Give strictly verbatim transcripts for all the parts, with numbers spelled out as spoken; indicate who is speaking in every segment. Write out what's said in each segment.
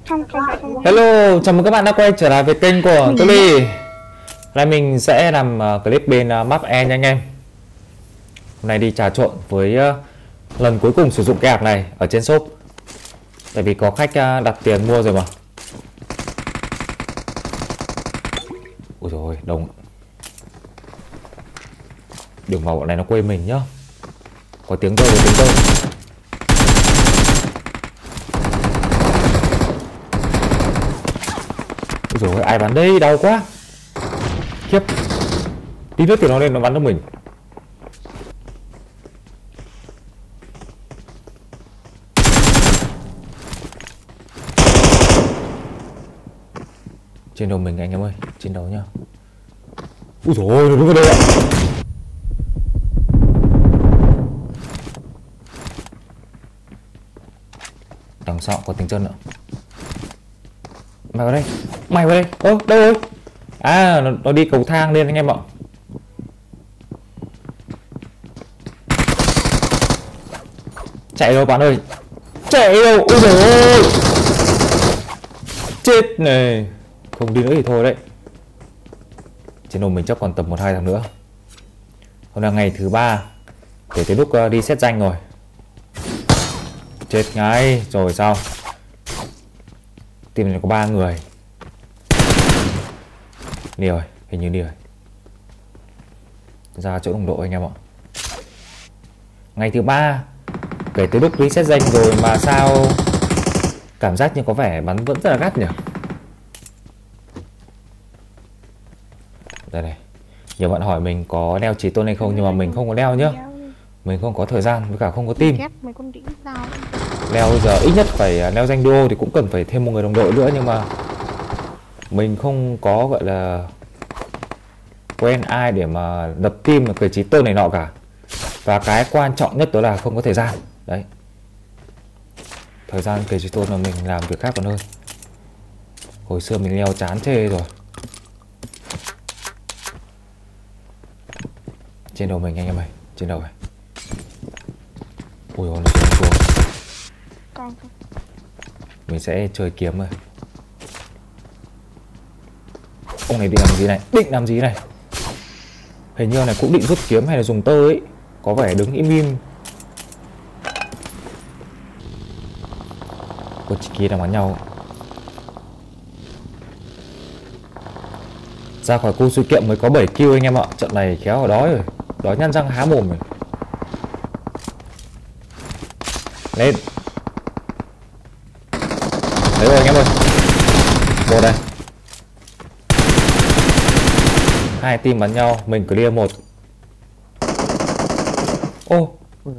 Speaker 1: Trong trong trong.
Speaker 2: Hello, chào mừng các bạn đã quay trở lại với kênh của tôi Ly. Hôm nay mình sẽ làm uh, clip bên uh, map E nha anh em. Hôm nay đi trà trộn với uh, lần cuối cùng sử dụng cái app này ở trên shop. Tại vì có khách uh, đặt tiền mua rồi mà. Ôi dồi ôi, đông. Đừng vào bọn này nó quê mình nhá. Có tiếng rơi, có tiếng rơi. Ôi dồi, ai bắn đây, đau quá. Khiếp. Tí nữa thì nó lên nó bắn cho mình. Trên đầu mình anh em ơi, trên đầu nhá. Ui dồi ôi, nó đứng ở đây ạ. Đằng sau có tiếng chân nữa. Mày vào đây, mày vào đây. Ơ, đâu rồi? À, nó, nó đi cầu thang lên anh em ạ. Chạy đâu bạn ơi, chạy đâu. Ôi giời ơi, chết này. Không đi nữa thì thôi đấy. Trên đầu mình chắc còn tầm một hai thằng nữa. Hôm nay ngày thứ ba để tới lúc uh, đi xét danh rồi. Chết ngay rồi sao? Team này có ba người. Đi rồi, hình như đi rồi. Ra chỗ đồng đội anh em ạ. Ngày thứ ba kể từ lúc reset danh rồi mà sao cảm giác như có vẻ bắn vẫn rất là gắt nhỉ. Đây này. Nhiều bạn hỏi mình có leo trí tôn hay không, nhưng mà mình không có leo nhá. Mình không có thời gian với cả không có team. Leo bây giờ ít nhất phải leo danh duo thì cũng cần phải thêm một người đồng đội nữa, nhưng mà mình không có gọi là quen ai để mà lập team là cái trí tôn này nọ cả. Và cái quan trọng nhất đó là không có thời gian. Đấy. Thời gian kể trí tôn mà mình làm việc khác còn hơn. Hồi xưa mình leo chán chê rồi. Trên đầu mình anh em ơi, trên đầu này. Ui ôi, nó xuống xuống. Mình sẽ chơi kiếm rồi. Ông này định làm gì này? Định làm gì này? Hình như này cũng định rút kiếm hay là dùng tơ ấy. Có vẻ đứng im im. Cô chị kia đang bắn nhau. Ra khỏi khu sự kiện mới có bảy kill anh em ạ. Trận này khéo ở đói rồi. Đói nhăn răng há mồm rồi. Lên. Đấy rồi anh em ơi. Một đây. Hai team bắn nhau, mình clear một. Ô.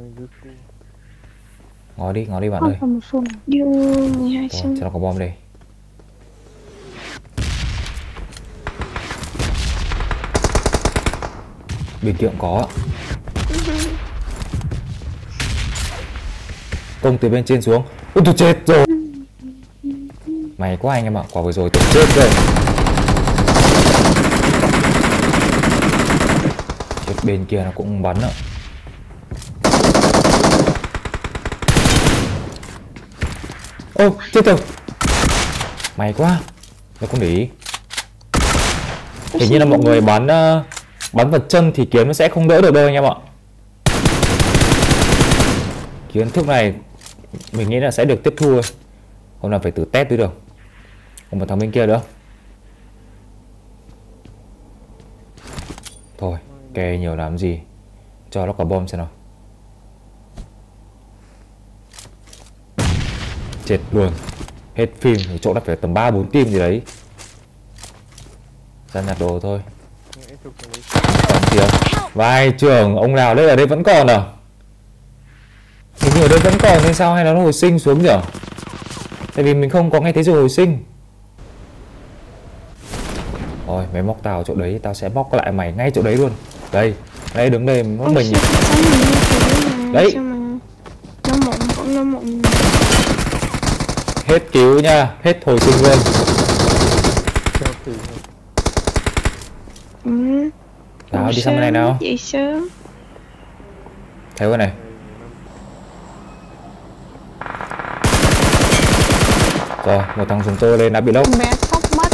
Speaker 2: Ngó đi, ngó đi bạn ơi. Thôi, cho nó có bom đây. Bên kia cũng có. Công từ bên trên xuống. Ôi tôi chết rồi. May quá anh em ạ, quả vừa rồi tôi chết rồi. Chết, bên kia nó cũng bắn ạ. Ô, chết rồi. May quá. Nó không để ý. Hình như là mọi người bắn uh, bắn vật chân thì kiếm nó sẽ không đỡ được đâu anh em ạ. Kiến thức này mình nghĩ là sẽ được tiếp thu thôi. Hôm nào phải thử test mới được. Còn một thằng bên kia nữa. Thôi, kệ nhiều làm gì. Cho nó quả bom xem nào. Chết luôn. Hết phim, chỗ đã phải tầm ba bốn team gì đấy. Ra nhặt đồ thôi. Còn kìa. Vai trưởng, ông nào đây ở đây vẫn còn à? Hình như ở đây vẫn còn hay sao, hay là nó hồi sinh xuống nhỉ? Tại vì mình không có nghe thấy sự hồi sinh. Thôi mày móc tao chỗ đấy, tao sẽ móc lại mày ngay chỗ đấy luôn. Đây, đây đứng đây móc mình. Đấy. Hết cứu nha, hết hồi sinh luôn.
Speaker 1: Ừ.
Speaker 2: Nào đi sang bên này nào.
Speaker 1: Vậy sớm.
Speaker 2: Thấy con này. Rồi, một thằng dùng tôi lên đã bị lốc.
Speaker 1: Bé sốc mất.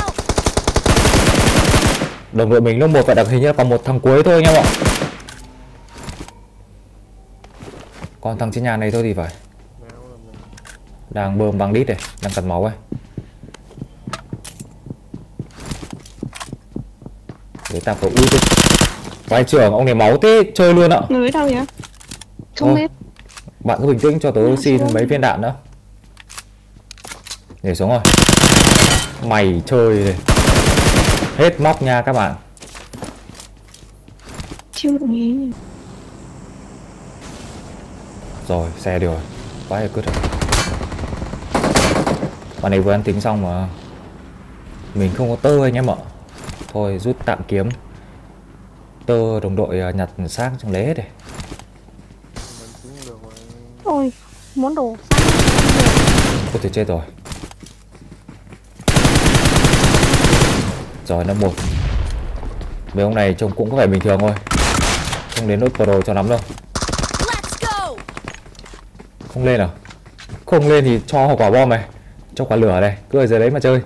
Speaker 2: Đồng đội mình lúc một vậy đặc hình như còn một thằng cuối thôi anh em ạ. Còn thằng trên nhà này thôi thì phải. Đang bơm băng đít này, đang cần máu ấy. Để ta có ui. Vai trưởng ông này máu thế chơi luôn ạ.
Speaker 1: Người đâu vậy? Không biết.
Speaker 2: Bạn cứ bình tĩnh cho tớ xin mấy viên đạn nữa. Nhảy xuống rồi. Mày chơi này. Hết móc nha các bạn.
Speaker 1: Chưa được nghĩ.
Speaker 2: Rồi xe điều rồi. Quá là cứt rồi. Bạn này vừa ăn tính xong mà. Mình không có tơ anh em ạ. Thôi rút tạm kiếm. Tơ đồng đội nhặt xác trong lễ đây.
Speaker 1: Ôi, muốn đổ
Speaker 2: Có thể chết rồi. Rồi nó một. Mấy ông này trông cũng có vẻ bình thường thôi. Không đến nốt pro cho lắm đâu. Không lên à? Không lên thì cho hộp quả bom này. Cho quả lửa này. Cứ ở dưới đấy mà chơi.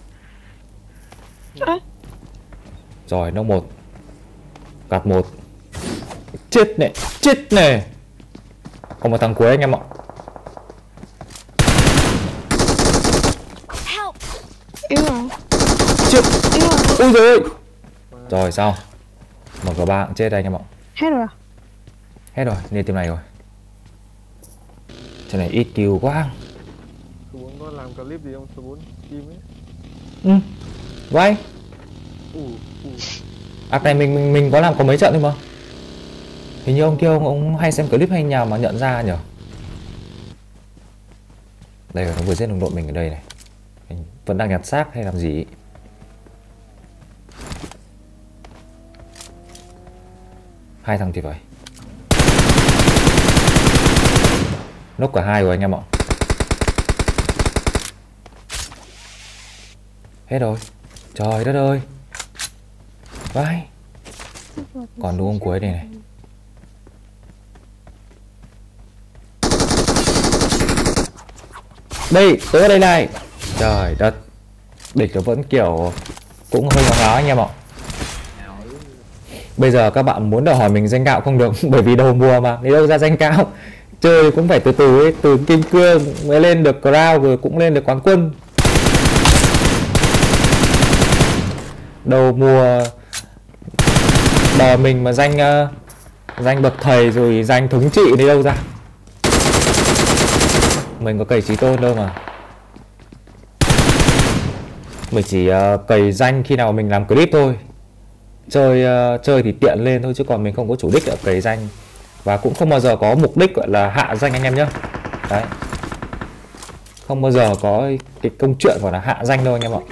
Speaker 1: à.
Speaker 2: Rồi nó một. Gạt một. Chết này. Chết này. Còn một thằng cuối anh em ạ.
Speaker 1: Yêu à?
Speaker 2: Chết.
Speaker 1: Yêu à?
Speaker 2: Ui giời ơi. Rồi sao? em giê ba cũng chết đây anh em ạ.
Speaker 1: Hết rồi à?
Speaker 2: Hết rồi, lên team này rồi. Chỗ này ít kill quá.
Speaker 3: Số bốn có làm clip gì không? Số bốn team ấy.
Speaker 2: Ừ. Vậy.
Speaker 3: Ừ, ừ.
Speaker 2: À này mình mình mình có làm có mấy trận thôi mà. Hình như ông kia ông, ông hay xem clip hay nhà mà nhận ra nhở. Đây rồi, nó vừa giết đồng đội mình ở đây này. Mình vẫn đang nhặt xác hay làm gì? Hai thằng thì phải. Nốc cả hai rồi anh em ạ. Hết rồi. Trời đất ơi. Vai. Còn đúng ông cuối này này. Đây, tớ ở đây này. Trời đất. Địch nó vẫn kiểu cũng hơi ngáo ngáo anh em ạ. Bây giờ các bạn muốn đòi hỏi mình danh gạo không được. Bởi vì đầu mùa mà, đi đâu ra danh gạo. Chơi cũng phải từ từ ấy. Từ kim cương mới lên được crown rồi cũng lên được quán quân. Đầu mùa đòi mình mà danh uh, danh bậc thầy rồi danh thống trị đi đâu ra. Mình có cày trí tôn đâu mà. Mình chỉ uh, cày danh khi nào mình làm clip thôi. Chơi uh, chơi thì tiện lên thôi chứ còn mình không có chủ đích ở cày danh. Và cũng không bao giờ có mục đích gọi là hạ danh anh em nhé. Đấy. Không bao giờ có cái công chuyện gọi là hạ danh đâu anh em ạ.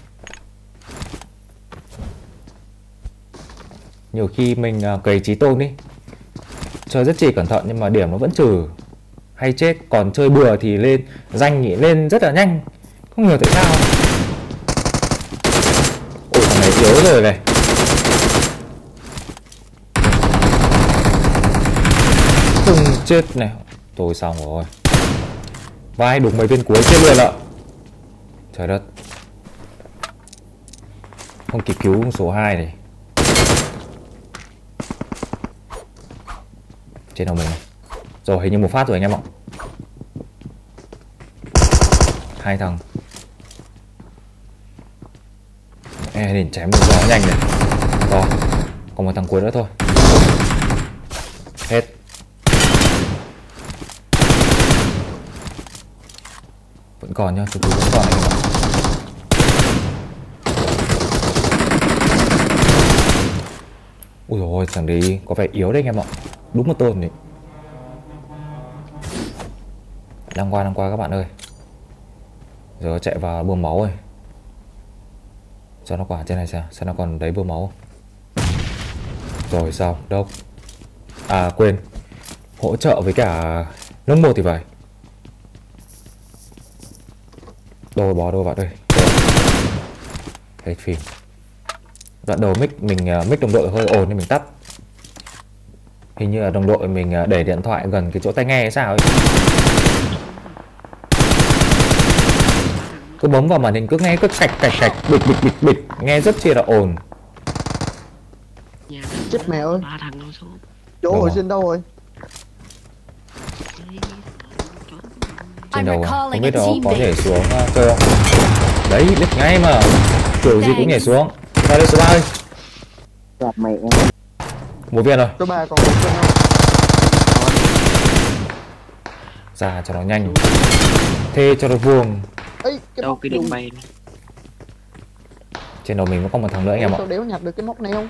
Speaker 2: Nhiều khi mình uh, cày trí tôn đi, chơi rất chỉ cẩn thận nhưng mà điểm nó vẫn trừ. Hay chết. Còn chơi bừa thì lên danh nhỉ lên rất là nhanh. Không hiểu tại sao. Ôi thằng này yếu rồi này. Không chết này. Tôi xong rồi. Vai đúng mấy viên cuối chết luôn ạ. Trời đất. Không kịp cứu số hai này. Trên đầu mình này. Rồi hình như một phát rồi anh em ạ. Hai thằng. E để chém được gió nhanh này. Rồi. Còn một thằng cuối nữa thôi. Hết. Vẫn còn nhá, chúng tôi vẫn còn anh em ạ. Ui dồi ôi, thằng đấy có vẻ yếu đấy anh em ạ. Đúng một tôn đấy. Đang qua, đang qua các bạn ơi. Giờ chạy vào bơm máu rồi. Cho nó quả trên này xem, xem nó còn đấy bơm máu. Rồi sao, đâu. À quên. Hỗ trợ với cả nước một thì phải. Đồ bó đồ vào đây. Hết phim. Đoạn đầu mic mình mic đồng đội hơi ồn nên mình tắt. Hình như là đồng đội mình để điện thoại gần cái chỗ tai nghe hay sao ấy. Cứ bấm vào màn hình cứ nghe cứ cạch cạch cạch bịch bịch bịch bịch, nghe rất chi là ồn.
Speaker 4: Nhà
Speaker 3: Chết mẹ ơi.
Speaker 4: ba thằng đâu xuống.
Speaker 3: Chỗ
Speaker 2: Đâu
Speaker 3: hồi
Speaker 2: à?
Speaker 3: sinh đâu rồi?
Speaker 2: Trên đầu à? Không biết đâu có nhảy xuống uh, chơi không? Đấy, biết ngay mà. Kiểu gì cũng nhảy xuống. Ra đây số ba ơi.
Speaker 5: Gặp mẹ em.
Speaker 2: Một viên rồi.
Speaker 3: Số ba còn một sinh không?
Speaker 2: Ra cho nó nhanh. Thê cho nó vuông.
Speaker 3: Ấy, cái
Speaker 4: Đâu
Speaker 3: móc
Speaker 4: cái
Speaker 3: dùng-
Speaker 4: đường bay này.
Speaker 2: Trên đầu mình vẫn có một thằng nữa anh em ạ.
Speaker 3: Sao đéo nhặt được cái móc này không?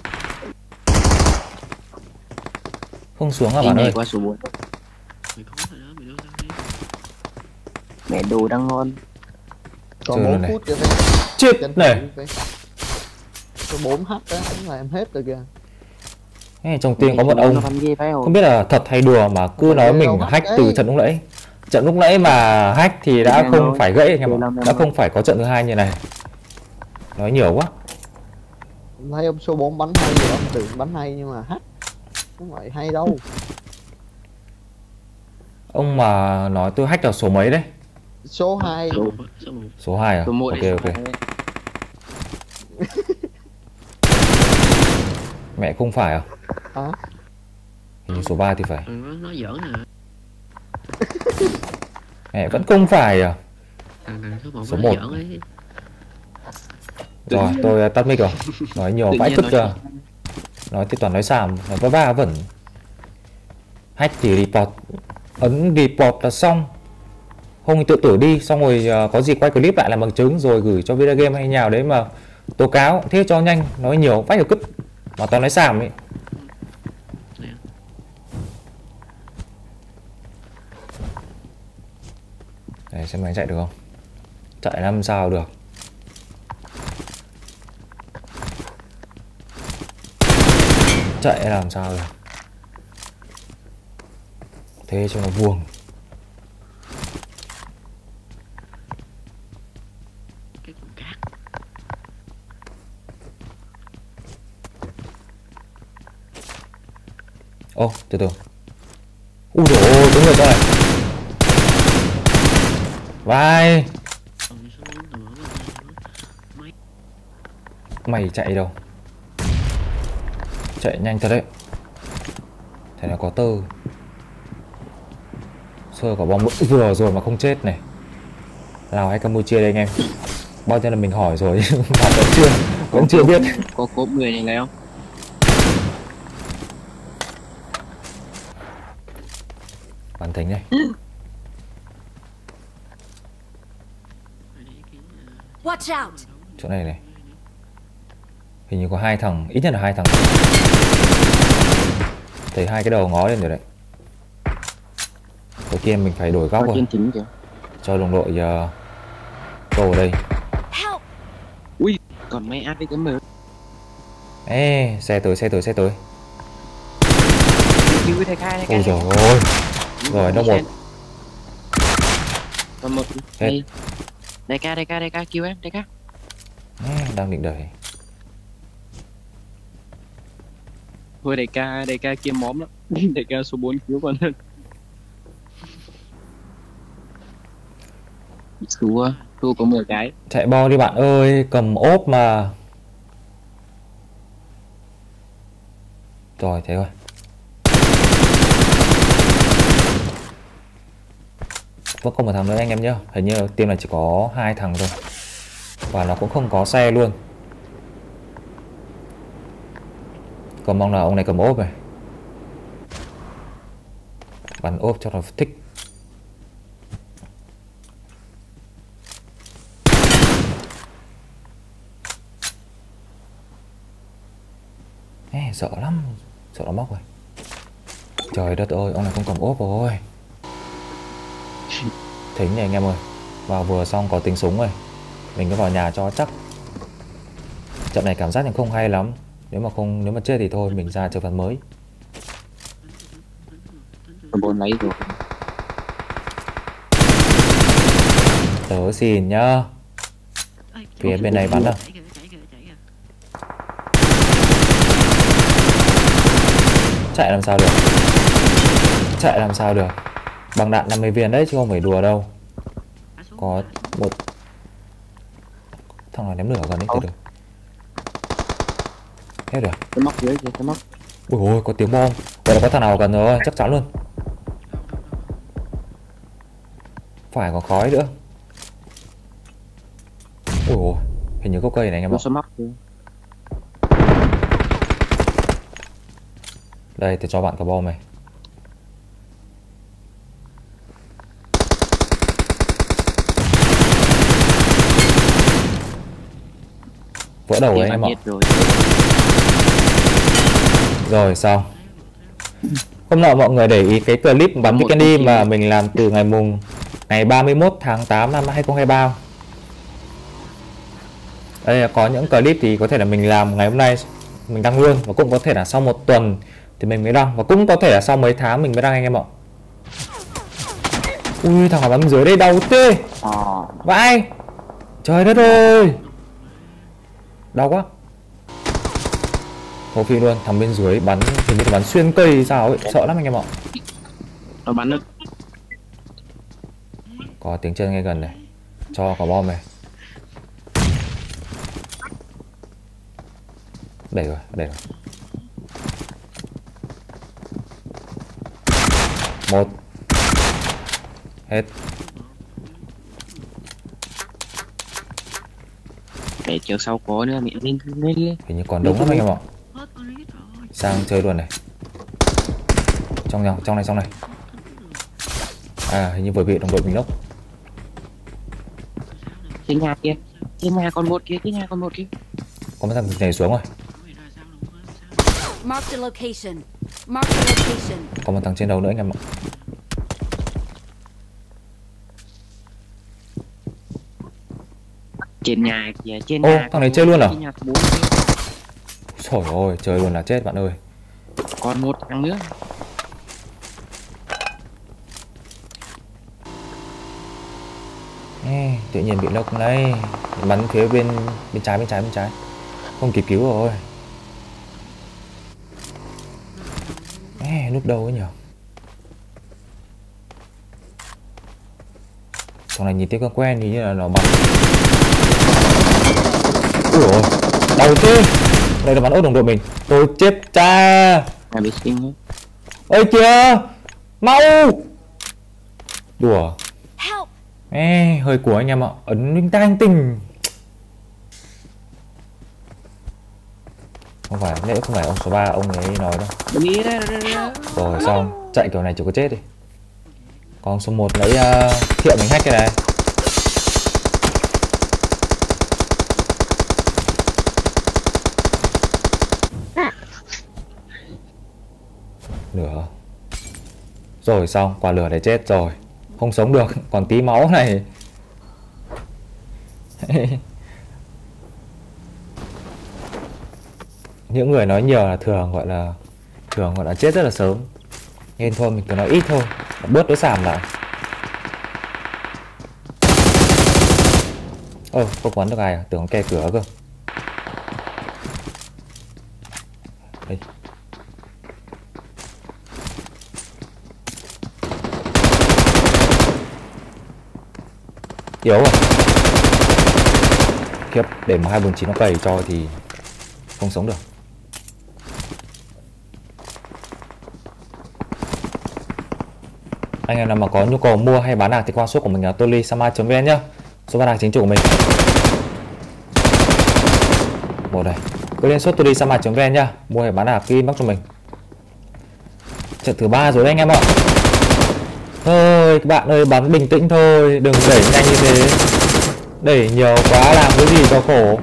Speaker 2: Không xuống à
Speaker 4: Đi
Speaker 2: bạn
Speaker 4: nhảy
Speaker 2: ơi.
Speaker 4: qua số bốn. Mày có rồi đó, mày đâu ra đây.
Speaker 5: Mẹ đồ đang ngon.
Speaker 3: Còn
Speaker 2: Chơi
Speaker 3: bốn
Speaker 2: này.
Speaker 3: phút kìa phải.
Speaker 2: Chết
Speaker 3: Tranh
Speaker 2: này.
Speaker 3: thủ phải. Số bốn h đó cũng là em hết rồi kìa.
Speaker 2: Ê, trong tim có một
Speaker 5: Nó
Speaker 2: ông
Speaker 5: bắn gì phải không?
Speaker 2: không biết là thật hay đùa mà cứ
Speaker 3: Không
Speaker 2: nói
Speaker 3: phải
Speaker 2: mình
Speaker 3: đâu,
Speaker 2: hack
Speaker 3: hack
Speaker 2: từ
Speaker 3: đấy.
Speaker 2: trận lúc nãy. Trận lúc nãy mà hack thì đã
Speaker 5: Chơi
Speaker 2: không
Speaker 5: đâu.
Speaker 2: phải gãy anh em
Speaker 5: Chơi
Speaker 2: ạ.
Speaker 5: đâu,
Speaker 2: Đã
Speaker 5: đâu.
Speaker 2: không phải có trận thứ hai như này. Nói nhiều quá.
Speaker 3: Em thấy ông số bốn bắn hay rồi, ông tưởng bắn hay nhưng mà hack không phải hay đâu.
Speaker 2: Ông mà nói tôi hack là số mấy đấy?
Speaker 3: Số hai
Speaker 4: Số một, số một.
Speaker 2: Số hai à?
Speaker 4: Số một
Speaker 2: Ok
Speaker 4: hay số
Speaker 2: ok.
Speaker 4: hai.
Speaker 2: Mẹ không phải à?
Speaker 3: hả?
Speaker 2: Hình như số ba thì phải.
Speaker 4: Ừ, nó, nó giỡn nè.
Speaker 2: Mẹ vẫn không phải à?
Speaker 4: Thằng thằng số một
Speaker 2: Số
Speaker 4: nó
Speaker 2: một.
Speaker 4: giỡn ấy.
Speaker 2: Rồi tôi uh, tắt mic rồi. Nói nhiều
Speaker 4: Tự
Speaker 2: vãi
Speaker 4: nhiên
Speaker 2: tức
Speaker 4: nói
Speaker 2: ra. Nói thì toàn nói xàm, nói vớ va vẩn. Hack thì report, ấn report là xong. Không tự tử đi, xong rồi uh, có gì quay clip lại làm bằng chứng rồi gửi cho video game hay nào đấy mà tố cáo, thế cho nhanh, nói nhiều vãi được cứt. Mà toàn nói xàm ấy.
Speaker 4: Nè.
Speaker 2: Để xem anh chạy được không? Chạy làm sao được. Chạy làm sao được. Thế cho nó vuông.
Speaker 4: Cái con cát.
Speaker 2: Ô, từ từ. Ui dồi ôi, có người trong này. Vai.
Speaker 4: Còn số bốn tụi nó mấy.
Speaker 2: Mày chạy đâu? Chạy nhanh thật đấy. Thế là có tơ. Sơ quả bom vừa rồi mà không chết này. Lào hay Campuchia đây anh em? Bao nhiêu là mình hỏi rồi nhưng mà vẫn chưa vẫn chưa biết.
Speaker 4: Có cốp người này này không?
Speaker 2: Bản tính đây.
Speaker 6: Watch out!
Speaker 2: Chỗ này này. Hình như có hai thằng, ít nhất là hai thằng. Thấy hai cái đầu ngó lên rồi đấy. Đầu tiên mình phải đổi góc
Speaker 5: Có
Speaker 2: rồi.
Speaker 5: trên chính kìa.
Speaker 2: Cho đồng đội uh, cầu ở đây.
Speaker 6: Help!
Speaker 4: Ui, còn mấy áp với cái mờ.
Speaker 2: Ê, xe tới, xe tới, xe tới.
Speaker 4: Cứu thầy ca, thầy ca.
Speaker 2: Ôi dồi ôi. Rồi, nó một.
Speaker 4: Còn một.
Speaker 2: Hết.
Speaker 4: Đây. Đại ca, đại ca, đại ca, cứu em, đại ca.
Speaker 2: Ê, đang định đẩy.
Speaker 4: Thôi đại ca, đại ca kia móm lắm. Đại ca số bốn cứu con hơn. Thua, thua có mười cái.
Speaker 2: Chạy bo đi bạn ơi, cầm ốp mà. Rồi, thế rồi. Vẫn còn một thằng nữa anh em nhá. Hình như team này chỉ có hai thằng thôi. Và nó cũng không có xe luôn. Còn mong là ông này cầm ốp này. Bắn ốp cho nó thích. Ê, sợ lắm. Sợ nó móc rồi. Trời đất ơi, ông này không cầm ốp rồi. Thính này anh em ơi. Vào vừa xong có tiếng súng rồi. Mình cứ vào nhà cho chắc. Trận này cảm giác thì không hay lắm. Nếu mà không nếu mà chết thì thôi mình ra chơi phần mới.
Speaker 5: Bốn lấy rồi.
Speaker 2: Tớ xin nhá. Phía bên này bắn đâu. Chạy làm sao được. Chạy làm sao được. Bằng đạn năm mươi viên đấy chứ không phải đùa đâu. Có một là ném lửa gần đấy, từ từ. Hết rồi.
Speaker 5: Cái móc dưới kìa, cái móc.
Speaker 2: Ui ôi, có tiếng bom. Vậy là có thằng nào gần rồi, chắc chắn luôn. Phải còn khói nữa. Ui ôi, hình như có cây này anh em
Speaker 5: Nó
Speaker 2: ạ.
Speaker 5: sẽ móc kìa.
Speaker 2: Đây, tôi cho bạn cái bom này. Vỡ đầu đấy anh em ạ.
Speaker 5: Rồi.
Speaker 2: Rồi xong. Hôm nọ mọi người để ý cái clip bắn Vikendi mà mình làm từ ngày mùng ngày ba mươi mốt tháng tám năm hai không hai ba. Đây là có những clip thì có thể là mình làm ngày hôm nay mình đăng luôn, và cũng có thể là sau một tuần thì mình mới đăng, và cũng có thể là sau mấy tháng mình mới đăng anh em ạ. Ui, thằng nào bắn dưới đây đau tê.
Speaker 5: Ờ.
Speaker 2: Vãi. Trời đất ơi. Đau quá. Hồ phi luôn, thằng bên dưới bắn hình như là bắn xuyên cây sao ấy, sợ lắm anh em ạ.
Speaker 4: Nó bắn được.
Speaker 2: Có tiếng chân ngay gần này. Cho quả bom này. Đẩy rồi, đẩy rồi. Một. Hết.
Speaker 5: Để chờ sau có nữa mẹ lên lên lên.
Speaker 2: Hình như còn đúng lắm anh em ạ. Sang chơi luôn này. Trong nhau, trong này, trong này. À, hình như vừa bị đồng đội mình lốc.
Speaker 5: Trên nhà kia, trên nhà còn một kia, trên nhà còn một kia.
Speaker 2: Có mấy thằng nhảy xuống rồi.
Speaker 6: Mark the location. Mark the location.
Speaker 2: Có một thằng trên đầu nữa anh em ạ.
Speaker 5: Trên nhà kìa, trên
Speaker 2: Ô,
Speaker 5: nhà.
Speaker 2: thằng này chơi luôn à?
Speaker 5: Trên nhà có bốn kia.
Speaker 2: Trời ơi, chơi luôn là chết bạn ơi.
Speaker 5: Còn một thằng nữa.
Speaker 2: Ê, tự nhiên bị lốc đấy. Bắn phía bên bên trái bên trái bên trái. Không kịp cứu rồi. Ê, núp đâu ấy nhỉ? Thằng này nhìn thấy quen quen như là nó bắn. Ui ôi, đau thế. Đây là bắn ốt đồng đội mình. Tôi chết cha.
Speaker 5: Nhà vệ sinh ấy.
Speaker 2: Ôi kìa. Mau. Đùa.
Speaker 6: Help!
Speaker 2: Ê, hơi của anh em ạ. Ấn linh tang tình. Không phải, lẽ không phải ông số ba ông ấy nói đâu.
Speaker 5: Đừng nghĩ ra, ra, ra.
Speaker 2: Rồi xong, chạy kiểu này chỉ có chết đi. Còn số một lấy uh, thiệu mình hack cái này. Lửa. Rồi xong, quả lửa để chết rồi. Không sống được, còn tí máu này. Những người nói nhiều là thường gọi là thường gọi là chết rất là sớm. Nên thôi mình cứ nói ít thôi, bớt cái sàm lại. Ơ, không bắn được ai à? Tưởng kè cửa cơ. Đây. Yếu à? Khiếp, để mà hai bốn chín nó cày cho thì không sống được. Anh em nào mà có nhu cầu mua hay bán hàng thì qua shop của mình là tolisama chấm vn nhá. Số bán hàng chính chủ của mình. Một này. Cứ lên shop tolisama chấm vn nhá. Mua hay bán hàng ký inbox cho mình. Trận thứ ba rồi đấy anh em ạ. Thôi các bạn ơi, bắn bình tĩnh thôi, đừng đẩy nhanh như thế. Đẩy nhiều quá làm cái gì cho khổ.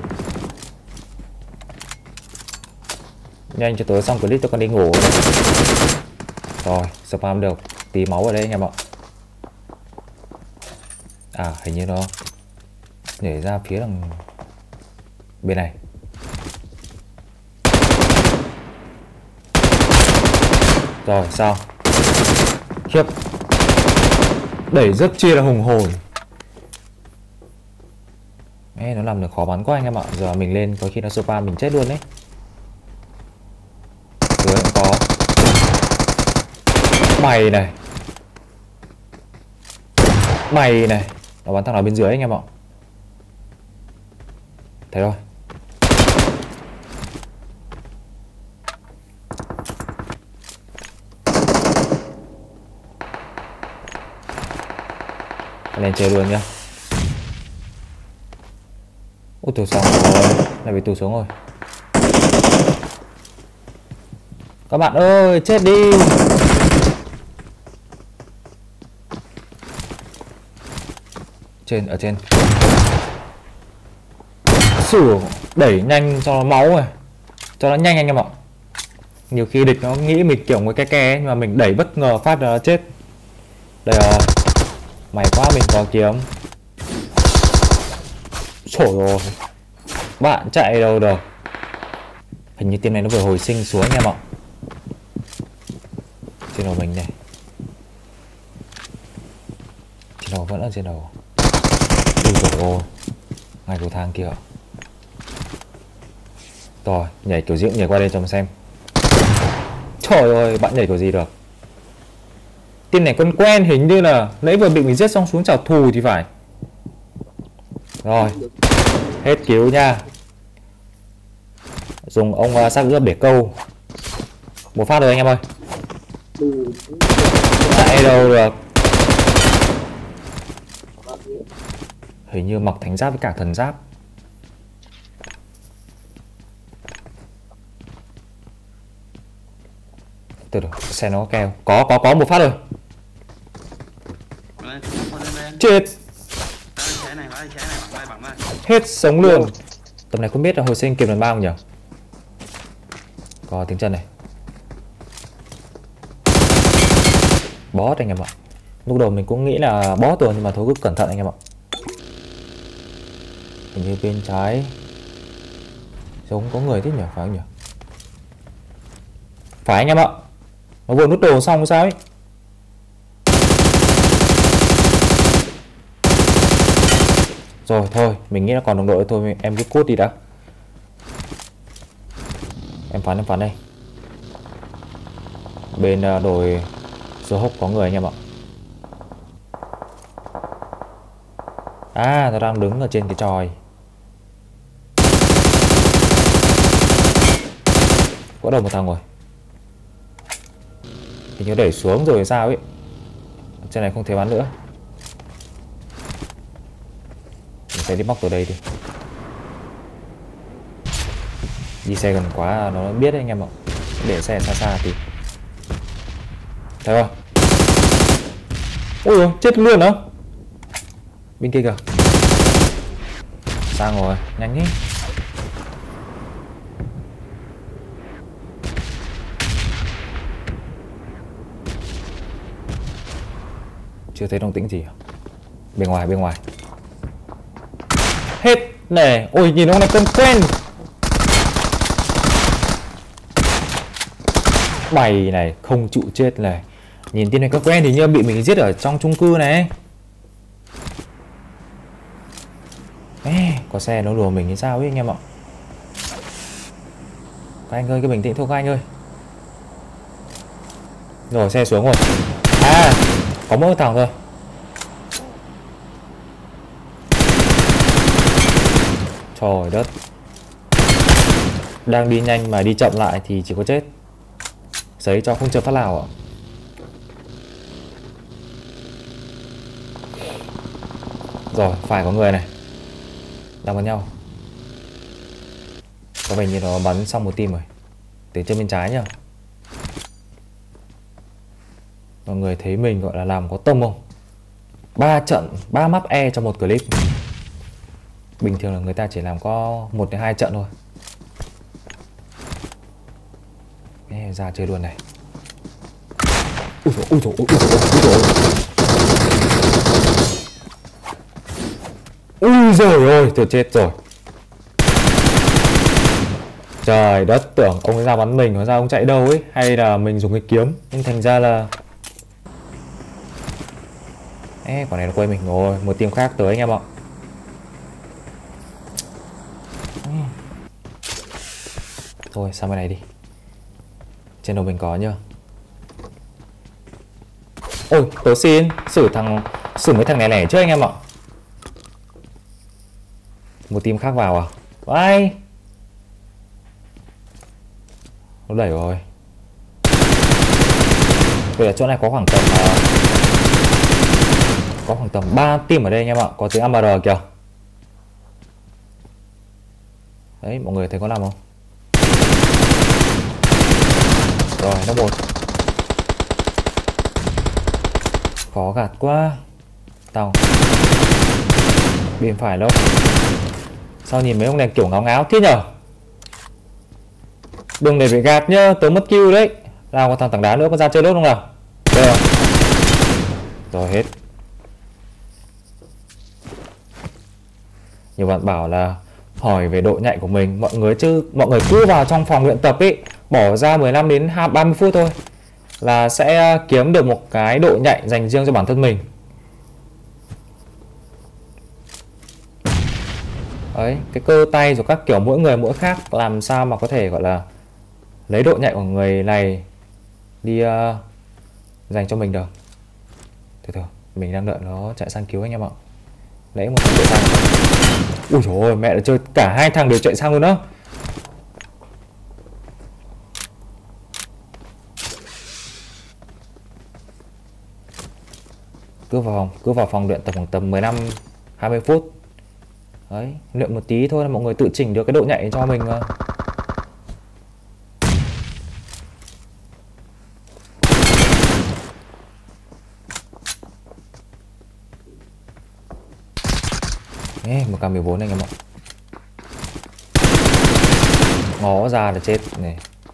Speaker 2: Nhanh cho tối xong clip tôi còn đi ngủ này. Rồi, spam được tí máu ở đây anh em ạ. À, hình như nó nhảy ra phía đằng bên này. Rồi, sao? Khiếp. Đẩy rất chia là hùng hồn. Ê, nó làm được khó bắn quá anh em ạ. Giờ mình lên có khi nó spam mình chết luôn đấy. Rồi cũng có. Mày này. Mày này. Nó bắn thằng nào bên dưới anh em ạ. Thấy rồi. Lên chơi luôn nhá. Ôi tụt xong rồi. Lại bị tụt xuống rồi. Các bạn ơi, chết đi. Trên, ở trên. Sửa đẩy nhanh cho nó máu rồi. Cho nó nhanh anh em ạ. Nhiều khi địch nó nghĩ mình kiểu người ke ke ấy, nhưng mà mình đẩy bất ngờ phát là nó chết. Đây rồi. May quá mình có kiếm. Trời ơi. Bạn chạy đâu được. Hình như team này nó vừa hồi sinh xuống anh em ạ. Trên đầu mình này. Trên đầu vẫn ở trên đầu. Ui trời ơi. Ngay cầu thang kia. Rồi, nhảy kiểu gì cũng nhảy qua đây cho mình xem. Trời ơi, bạn nhảy kiểu gì được. Team này quen quen, hình như là nãy vừa bị mình giết xong xuống trả thù thì phải. Rồi, hết cứu nha. Dùng ông uh, xác ướp để câu. Một phát rồi anh em ơi. Chạy đâu được. Hình như mặc thánh giáp với cả thần giáp. Từ từ, xe nó có keo. Có, có, có một phát rồi. Chết. Hết sống luôn. Tầm này không biết là hồi sinh kịp lần bao không nhỉ? Có tiếng chân này. Boss anh em ạ. Lúc đầu mình cũng nghĩ là boss rồi, nhưng mà thôi cứ cẩn thận anh em ạ. Hình như bên trái giống có người thế nhỉ, phải không nhỉ? Phải anh em ạ. Nó vừa nút đồ xong sao ấy. Rồi thôi, mình nghĩ là còn đồng đội thôi, em cứ cút đi đã. Em phán em phán đây. Bên uh, đồi số hốc có người anh em ạ. À, nó đang đứng ở trên cái chòi. Có đầu một thằng rồi. Hình như đẩy xuống rồi sao ấy. Trên này không thể bắn nữa. Mình sẽ đi móc từ đây đi. Đi xe gần quá nó biết đấy anh em ạ. Để xe xa xa thì. Thấy không? Ôi dồi, chết luôn đó. Bên kia kìa. Sang rồi, nhanh ý. Chưa thấy động tĩnh gì. Bên ngoài, bên ngoài. Hết này. Ôi nhìn ông này quen quen. Bày này, không trụ chết này. Nhìn tên này có quen thì như bị mình giết ở trong chung cư này. Ê, có xe nó đùa mình như sao ấy anh em ạ. Các anh ơi, cái bình tĩnh thôi các anh ơi. Rồi xe xuống rồi. À, có mỗi thằng thôi. Trời đất. Đang đi nhanh mà đi chậm lại thì chỉ có chết. Giấy cho không chờ phát nào ạ. Rồi, phải có người này. Đang với nhau. Có vẻ như nó bắn xong một team rồi. Từ trên bên trái nhá. Mọi người thấy mình gọi là làm có tâm không? Ba trận, ba map E trong một clip. Bình thường là người ta chỉ làm có một đến hai trận thôi. Ê, ra chơi luôn này. Ui dồi, ui dồi, ui dồi, ui dồi. Ui dồi ôi, tôi chết rồi. Trời đất, tưởng ông ấy ra bắn mình, hóa ra ông chạy đâu ấy. Hay là mình dùng cái kiếm. Nhưng thành ra là ê, quả này nó quay mình rồi. Một team khác tới anh em ạ. Thôi sang bên này đi. Trên đầu mình có nhá. Ôi, tớ xin xử thằng xử mấy thằng này lẻ trước anh em ạ. Một team khác vào à? Vai. Nó đẩy rồi. Vậy là chỗ này có khoảng tầm uh, có khoảng tầm ba team ở đây anh em ạ. Có tiếng a em rờ kìa. Đấy, mọi người thấy có làm không? Rồi, nó một. Khó gạt quá. Tao bên phải đâu. Sao nhìn mấy ông này kiểu ngáo ngáo thế nhở? Đừng để bị gạt nhá, tớ mất kill đấy. Nào, có thằng tảng đá nữa có ra chơi đốt không nào? Đây rồi. Rồi hết. Nhiều bạn bảo là hỏi về độ nhạy của mình, mọi người chứ mọi người cứ vào trong phòng luyện tập ấy, bỏ ra mười lăm đến ba mươi phút thôi là sẽ kiếm được một cái độ nhạy dành riêng cho bản thân mình. Đấy, cái cơ tay rồi các kiểu mỗi người mỗi khác, làm sao mà có thể gọi là lấy độ nhạy của người này đi uh, dành cho mình được. Từ từ, mình đang đợi nó chạy sang cứu anh em ạ. Lấy một thằng chạy sang. Ui dồi ôi, mẹ đã chơi cả hai thằng đều chạy sang luôn đó. Cứ vào phòng, cứ vào phòng luyện tập khoảng tầm mười lăm hai mươi phút. Đấy, luyện một tí thôi là mọi người tự chỉnh được cái độ nhạy cho mình mà. Ê, một k mười bốn anh em ạ. Ngó ra là chết này.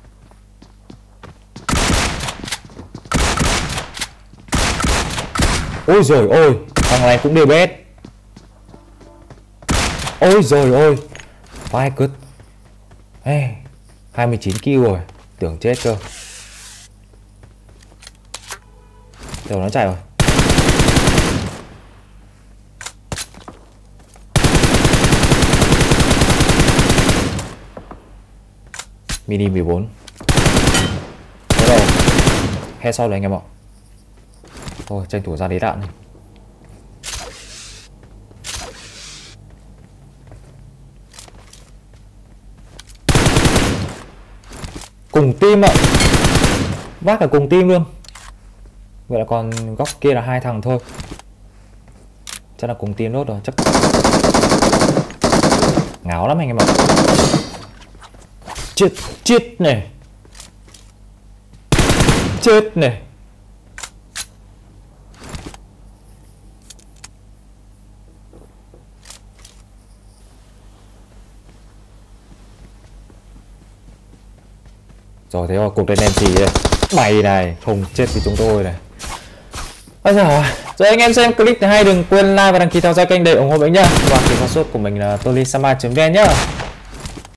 Speaker 2: Ôi giời ôi, thằng này cũng đê bê ét. Ôi giời ôi, vai cứt. Ê, hai mươi chín kill rồi, tưởng chết cơ. Rồi nó chạy rồi. Mini mười bốn. Thế rồi. Head sau rồi anh em ạ. Thôi tranh thủ ra lấy đạn này. Cùng team ạ. Vác cả cùng team luôn. Vậy là còn góc kia là hai thằng thôi. Chắc là cùng team nốt rồi, chắc. Ngáo lắm anh em ạ. Chết, chết này. Chết này. Rồi thế rồi, cuộc đánh em gì đây? Mày này, không chết vì chúng tôi này. Ôi giời ơi. Rồi anh em xem clip thì hay đừng quên like và đăng ký theo dõi kênh để ủng hộ mình nhá. Và kênh phát xuất của mình là tolysama chấm vn nhá.